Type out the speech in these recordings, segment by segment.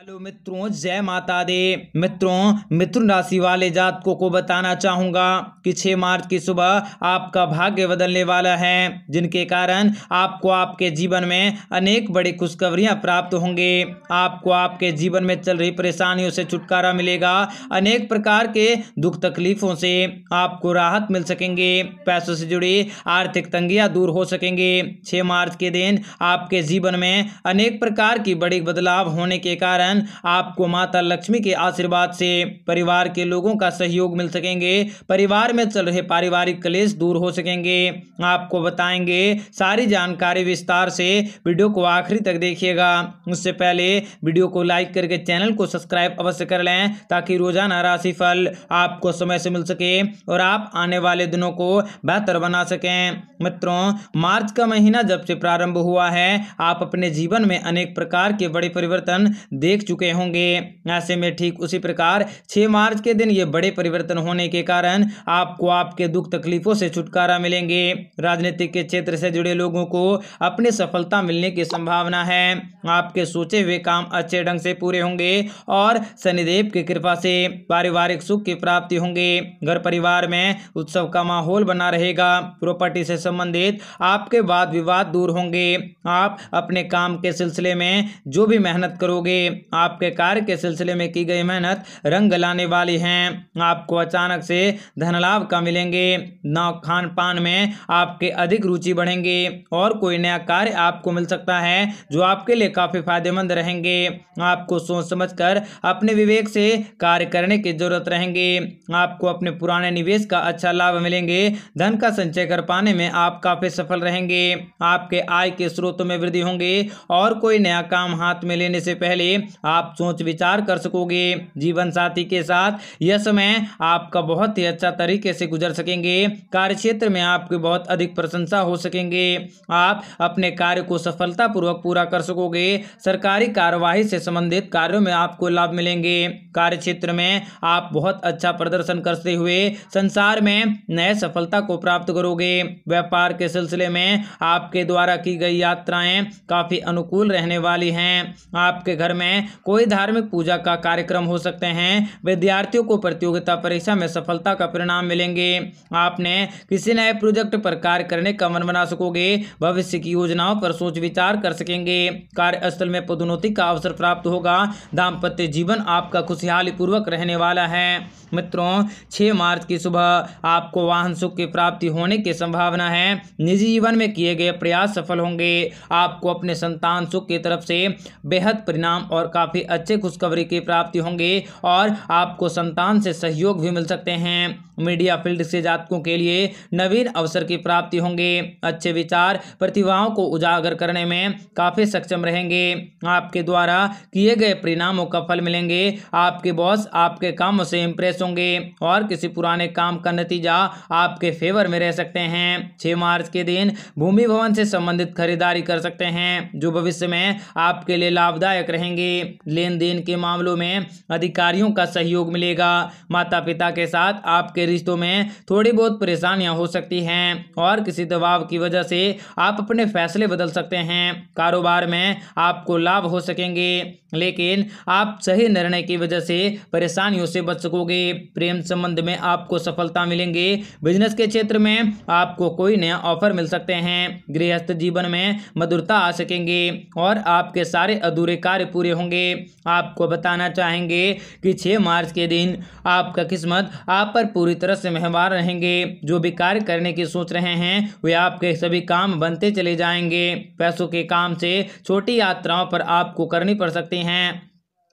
Hello मित्रों, जय माता दी। मित्रों, मिथुन राशि वाले जातकों को बताना चाहूंगा कि 6 मार्च की सुबह आपका भाग्य बदलने वाला है, जिनके कारण आपको आपके जीवन में अनेक बड़ी खुशखबरियां प्राप्त होंगे। आपको आपके जीवन में चल रही परेशानियों से छुटकारा मिलेगा। अनेक प्रकार के दुख तकलीफों से आपको राहत मिल सकेंगे। पैसों से जुड़ी आर्थिक तंगियां दूर हो सकेंगे। 6 मार्च के दिन आपके जीवन में अनेक प्रकार की बड़ी बदलाव होने के कारण आपको माता लक्ष्मी के आशीर्वाद से परिवार के लोगों का सहयोग मिल सकेंगे। परिवार में चल रहे पारिवारिक क्लेश दूर हो सकेंगे। आपको बताएंगे सारी जानकारी विस्तार से। वीडियो को आखिरी तक देखिएगा। उससे पहले वीडियो को लाइक करके चैनल को सब्सक्राइब अवश्य कर लें, ताकि रोजाना राशिफल आपको समय से मिल सके और आप आने वाले दिनों को बेहतर बना सकें। मित्रों, मार्च का महीना जब से प्रारंभ हुआ है, आप अपने जीवन में अनेक प्रकार के बड़े परिवर्तन देख चुके होंगे। ऐसे में ठीक उसी प्रकार 6 मार्च के दिन ये बड़े परिवर्तन होने के कारण आपको आपके दुख तकलीफों से छुटकारा मिलेंगे। राजनीतिक के क्षेत्र से जुड़े लोगों को अपनी सफलता मिलने की संभावना है। आपके सोचे हुए काम अच्छे ढंग से पूरे होंगे और शनिदेव की कृपा से पारिवारिक सुख की प्राप्ति होंगे। घर परिवार में उत्सव का माहौल बना रहेगा। प्रॉपर्टी से संबंधित आपके वाद विवाद दूर होंगे। आप अपने काम के सिलसिले में जो भी मेहनत करोगे, आपके कार्य के सिलसिले में की गई मेहनत रंग लाने वाली हैं। आपको अचानक से धन लाभ का मिलेंगे। नौ खान पान में आपके अधिक रुचि बढ़ेंगे और कोई नया कार्य आपको मिल सकता है जो आपके लिए काफी फायदेमंद रहेंगे। आपको सोच समझकर अपने विवेक से कार्य करने की जरूरत रहेंगे। आपको अपने पुराने निवेश का अच्छा लाभ मिलेंगे। धन का संचय कर पाने में आप काफी सफल रहेंगे। आपके आय के स्रोतों में वृद्धि होंगे और कोई नया काम हाथ में लेने से पहले आप सोच विचार कर सकोगे। जीवन साथी के साथ यह समय आपका बहुत ही अच्छा तरीके से गुजर सकेंगे। कार्य क्षेत्र में आपकी बहुत अधिक प्रशंसा हो सकेंगे। आप अपने कार्य को सफलता पूर्वक पूरा कर सकोगे। सरकारी कार्यवाही से संबंधित कार्यों में आपको लाभ मिलेंगे। कार्य क्षेत्र में आप बहुत अच्छा प्रदर्शन करते हुए संसार में नए सफलता को प्राप्त करोगे। व्यापार के सिलसिले में आपके द्वारा की गई यात्राएं काफी अनुकूल रहने वाली हैं। आपके घर में कोई धार्मिक पूजा का कार्यक्रम हो सकते हैं। विद्यार्थियों को प्रतियोगिता परीक्षा में सफलता का परिणाम मिलेंगे। आपने किसी नए प्रोजेक्ट पर कार्य करने का मन बना सकोगे। भविष्य की योजनाओं पर सोच विचार कर सकेंगे। कार्यस्थल में पदोन्नति का अवसर प्राप्त होगा। दाम्पत्य जीवन आपका खुशहाली पूर्वक रहने वाला है। मित्रों, 6 मार्च की सुबह आपको वाहन सुख की प्राप्ति होने की संभावना है। निजी जीवन में किए गए प्रयास सफल होंगे। आपको अपने संतान सुख की तरफ से बेहद परिणाम और काफी अच्छे खुशखबरी की प्राप्ति होंगे और आपको संतान से सहयोग भी मिल सकते हैं। मीडिया फील्ड से जातकों के लिए नवीन अवसर की प्राप्ति होंगे। अच्छे विचार प्रतिभाओं को उजागर करने में काफी सक्षम रहेंगे। आपके द्वारा किए गए परिणामों का फल मिलेंगे। आपके बॉस आपके कामों से इंप्रेस होंगे और किसी पुराने काम का नतीजा आपके फेवर में रह सकते हैं। 6 मार्च के दिन भूमि भवन से संबंधित खरीदारी कर सकते हैं, जो भविष्य में आपके लिए लाभदायक रहेंगे। लेन देन के मामलों में अधिकारियों का सहयोग मिलेगा। माता पिता के साथ आपके रिश्तों में थोड़ी बहुत परेशानियां हो सकती हैं और किसी दबाव की वजह से आप अपने फैसले बदल सकते हैं। कारोबार में आपको लाभ हो सकेंगे, लेकिन आप सही निर्णय की वजह से परेशानियों से बच सकोगे। प्रेम संबंध में आपको सफलता मिलेंगे। बिजनेस के क्षेत्र में आपको कोई नया ऑफर मिल सकते हैं। गृहस्थ जीवन में मधुरता आ सकेंगे और आपके सारे अधूरे कार्य पूरे होंगे। आपको बताना चाहेंगे कि 6 मार्च के दिन आपका किस्मत आप पर पूरी तरह से मेहरबान रहेंगे। जो भी कार्य करने की सोच रहे हैं, वे आपके सभी काम बनते चले जाएंगे। पैसों के काम से छोटी यात्राओं पर आपको करनी पड़ सकती हैं।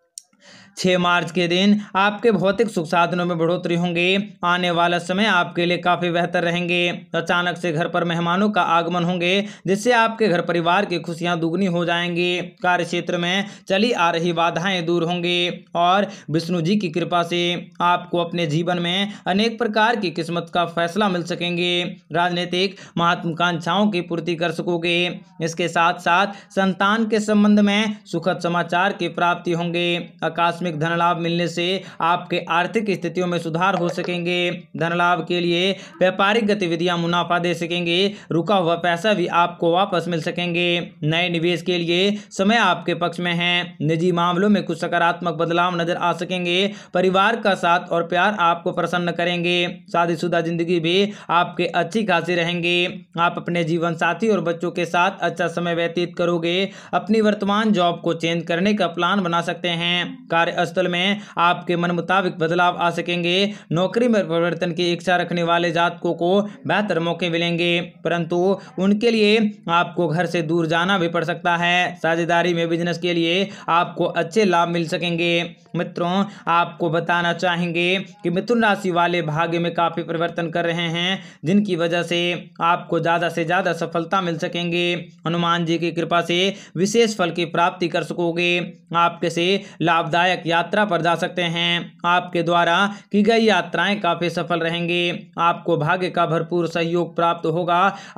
6 मार्च के दिन आपके भौतिक सुख साधनों में बढ़ोतरी होंगे। आने वाला समय आपके लिए काफी बेहतर रहेंगे। अचानक से घर पर मेहमानों का आगमन होंगे, जिससे आपके घर परिवार की खुशियां दुगनी हो जाएंगी। कार्य क्षेत्र में चली आ रही बाधाएं दूर होंगी और विष्णु जी की कृपा से आपको अपने जीवन में अनेक प्रकार की किस्मत का फैसला मिल सकेंगे। राजनीतिक महत्वाकांक्षाओं की पूर्ति कर सकोगे। इसके साथ साथ संतान के संबंध में सुखद समाचार की प्राप्ति होंगे। आकस्मिक धन लाभ मिलने से आपके आर्थिक स्थितियों में सुधार हो सकेंगे। धन लाभ के लिए व्यापारिक गतिविधियां मुनाफा दे सकेंगे। रुका हुआ पैसा भी आपको वापस मिल सकेंगे। नए निवेश के लिए समय आपके पक्ष में है। निजी मामलों में कुछ सकारात्मक बदलाव नजर आ सकेंगे। परिवार का साथ और प्यार आपको प्रसन्न करेंगे। शादीशुदा जिंदगी भी आपके अच्छी खासी रहेंगे। आप अपने जीवन साथी और बच्चों के साथ अच्छा समय व्यतीत करोगे। अपनी वर्तमान जॉब को चेंज करने का प्लान बना सकते हैं। कार्यस्थल में आपके मन मुताबिक बदलाव आ सकेंगे। नौकरी में परिवर्तन की इच्छा रखने वाले जातकों को बेहतर मौके मिलेंगे, परंतु उनके लिए आपको घर से दूर जाना भी पड़ सकता है। साझेदारी में बिजनेस के लिए आपको अच्छे लाभ मिल सकेंगे। मित्रों, आपको बताना चाहेंगे कि मिथुन राशि वाले भाग्य में काफी परिवर्तन कर रहे हैं, जिनकी वजह से आपको ज्यादा से ज्यादा सफलता मिल सकेंगे। हनुमान जी की कृपा से विशेष फल की प्राप्ति कर सकोगे। आप किसी लाभदायक यात्रा पर जा सकते हैं। आपके द्वारा की गई यात्राएं काफी सफल रहेंगे। आपको भाग्य का भरपूर सहयोग प्राप्त होगा।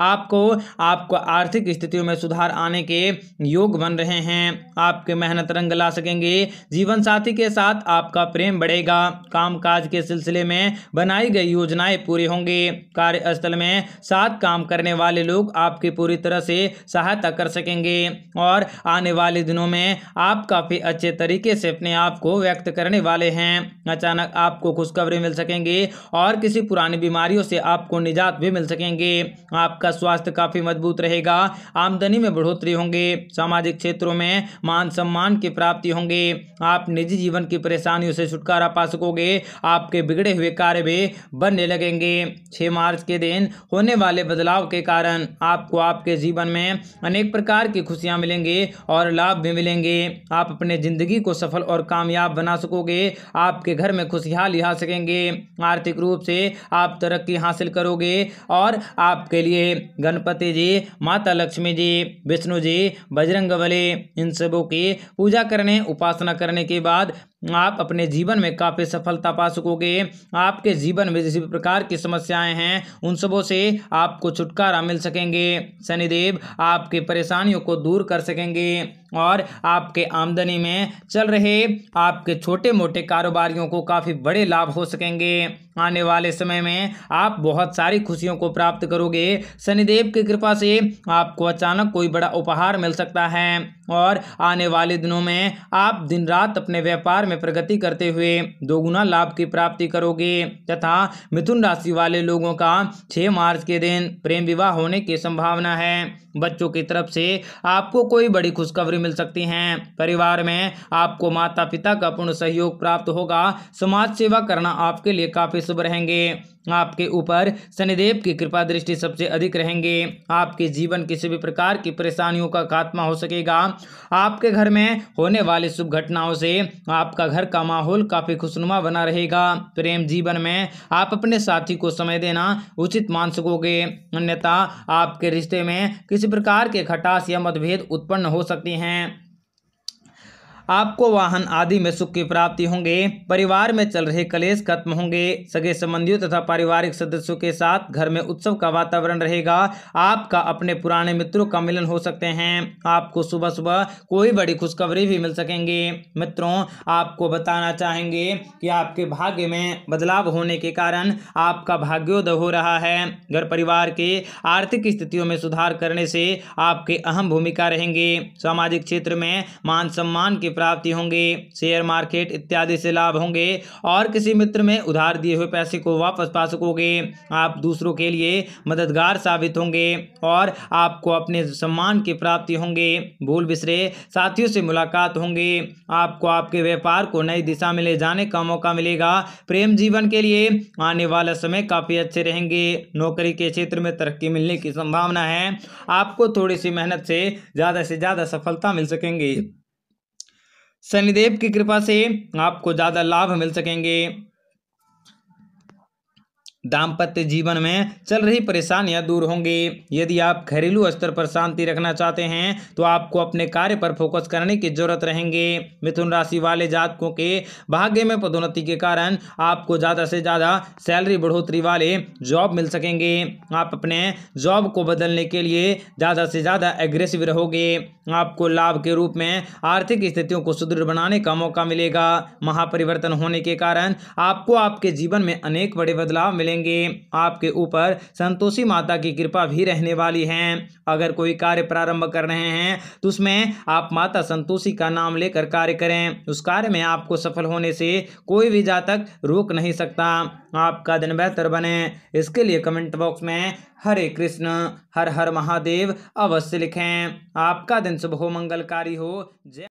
आपको आर्थिक स्थितियों में सुधार आने के योग बन रहे हैं। आपके मेहनत रंग ला सकेंगे। जीवन साथी के साथ आपका प्रेम बढ़ेगा। कामकाज के सिलसिले में बनाई गई योजनाएं पूरी होंगी। कार्यस्थल में साथ काम करने वाले लोग आपकी पूरी तरह से सहायता कर सकेंगे और आने वाले दिनों में आप काफी अच्छे तरीके से अपने आप को व्यक्त करने वाले हैं। अचानक आपको खुशखबरी मिल सकेंगे और किसी पुरानी बीमारियों से आपको निजात भी मिल सकेंगे। आपका स्वास्थ्य काफी मजबूत रहेगा। आमदनी में बढ़ोतरी होंगे। सामाजिक क्षेत्रों में मान सम्मान की प्राप्ति होंगे। आप निजी जीवन की परेशानियों से छुटकारा पा सकोगे। आपके बिगड़े हुए कार्य भी बनने लगेंगे। 6 मार्च के दिन होने वाले बदलाव के कारण आपको आपके जीवन में अनेक प्रकार की खुशियां मिलेंगे और लाभ भी मिलेंगे। आप अपने जिंदगी को सफल और कामयाब बना सकोगे। आपके घर में खुशहाली आ सकेंगे। आर्थिक रूप से आप तरक्की हासिल करोगे और आपके लिए गणपति जी, माता लक्ष्मी जी, विष्णु जी, बजरंगबली, इन सबों की पूजा करने, उपासना करने के बाद आप अपने जीवन में काफी सफलता पा सकोगे। आपके जीवन में जिस भी प्रकार की समस्याएं हैं उन सबों से आपको छुटकारा मिल सकेंगे। शनिदेव आपकी परेशानियों को दूर कर सकेंगे और आपके आमदनी में चल रहे आपके छोटे मोटे कारोबारियों को काफी बड़े लाभ हो सकेंगे। आने वाले समय में आप बहुत सारी खुशियों को प्राप्त करोगे। शनिदेव की कृपा से आपको अचानक कोई बड़ा उपहार मिल सकता है और आने वाले दिनों में आप दिन रात अपने व्यापार में प्रगति करते हुए दोगुना लाभ की प्राप्ति करोगे। तथा मिथुन राशि वाले लोगों का 6 मार्च के दिन प्रेम विवाह होने की संभावना है। बच्चों की तरफ से आपको कोई बड़ी खुशखबरी मिल सकती है। परिवार में आपको माता पिता का पूर्ण सहयोग प्राप्त होगा। समाज सेवा करना आपके लिए काफी शुभ रहेंगे। आपके ऊपर शनिदेव की कृपा दृष्टि सबसे अधिक रहेंगे। आपके जीवन किसी भी प्रकार की परेशानियों का खात्मा हो सकेगा। आपके घर में होने वाली शुभ घटनाओं से आपका घर का माहौल काफी खुशनुमा बना रहेगा। प्रेम जीवन में आप अपने साथी को समय देना उचित मान सकोगे, अन्यथा आपके रिश्ते में किसी प्रकार के खटास या मतभेद उत्पन्न हो सकती हैं। आपको वाहन आदि में सुख की प्राप्ति होंगे। परिवार में चल रहे कलेश खत्म होंगे। सगे संबंधियों तथा पारिवारिक सदस्यों के साथ घर में उत्सव का वातावरण रहेगा। आपका अपने पुराने मित्रों का मिलन हो सकते हैं। आपको सुबह सुबह कोई बड़ी खुशखबरी भी मिल सकेंगे। मित्रों, आपको बताना चाहेंगे कि आपके भाग्य में बदलाव होने के कारण आपका भाग्योदय हो रहा है। घर परिवार के आर्थिक स्थितियों में सुधार करने से आपके अहम भूमिका रहेंगे। सामाजिक क्षेत्र में मान सम्मान की प्राप्ति होंगे। शेयर मार्केट इत्यादि से लाभ होंगे और किसी मित्र में उधार दिए हुए पैसे को वापस पा सकोगे। आप दूसरों के लिए मददगार साबित होंगे और आपको अपने सम्मान की प्राप्ति होंगे। भूल बिसरे साथियों से मुलाकात होंगे। आपको आपके व्यापार को नई दिशा में ले जाने का मौका मिलेगा। प्रेम जीवन के लिए आने वाला समय काफी अच्छे रहेंगे। नौकरी के क्षेत्र में तरक्की मिलने की संभावना है। आपको थोड़ी सी मेहनत से ज्यादा सफलता मिल सकेंगे। शनिदेव की कृपा से आपको ज्यादा लाभ मिल सकेंगे। दाम्पत्य जीवन में चल रही परेशानियां दूर होंगी। यदि आप घरेलू स्तर पर शांति रखना चाहते हैं तो आपको अपने कार्य पर फोकस करने की जरूरत रहेंगे। मिथुन राशि वाले जातकों के भाग्य में पदोन्नति के कारण आपको ज़्यादा से ज़्यादा सैलरी बढ़ोतरी वाले जॉब मिल सकेंगे। आप अपने जॉब को बदलने के लिए ज़्यादा से ज़्यादा एग्रेसिव रहोगे। आपको लाभ के रूप में आर्थिक स्थितियों को सुदृढ़ बनाने का मौका मिलेगा। महापरिवर्तन होने के कारण आपको आपके जीवन में अनेक बड़े बदलाव मिलेंगे। आपके ऊपर संतोषी माता की कृपा भी रहने वाली है। अगर कोई कार्य प्रारंभ कर रहे हैं तो उसमें आप माता संतोषी का नाम लेकर कार्य करें। उस कार्य में आपको सफल होने से कोई भी जातक रोक नहीं सकता। आपका दिन बेहतर बने इसके लिए कमेंट बॉक्स में हरे कृष्ण हर हर महादेव अवश्य लिखें। आपका दिन शुभ हो, मंगलकारी हो। जय